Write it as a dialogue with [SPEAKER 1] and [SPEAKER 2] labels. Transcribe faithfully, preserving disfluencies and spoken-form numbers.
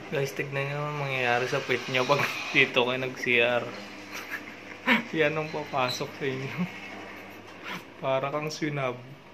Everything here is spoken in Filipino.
[SPEAKER 1] Guys, tignan nyo ang mangyayari sa puwet nyo pag dito kayo nag-C R. Yan ang papasok sa inyo. Para kang swinab.